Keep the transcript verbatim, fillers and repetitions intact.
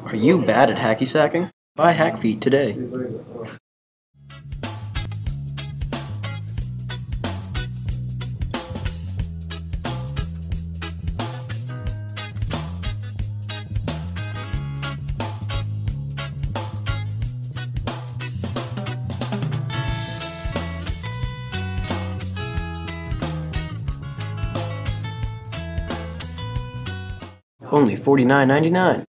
Are you bad at hacky sacking? Buy Hack Feet today. Only forty-nine ninety-nine.